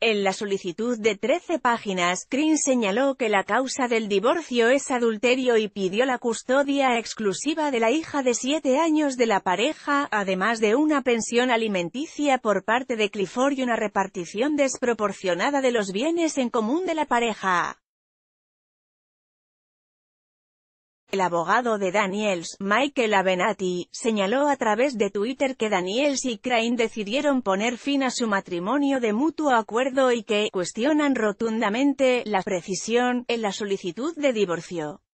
En la solicitud de 13 páginas, Crane señaló que la causa del divorcio es adulterio y pidió la custodia exclusiva de la hija de 7 años de la pareja, además de una pensión alimenticia por parte de Clifford y una repartición desproporcionada de los bienes en común de la pareja. El abogado de Daniels, Michael Avenatti, señaló a través de Twitter que Daniels y Crane decidieron poner fin a su matrimonio de mutuo acuerdo y que cuestionan rotundamente la precisión en la solicitud de divorcio.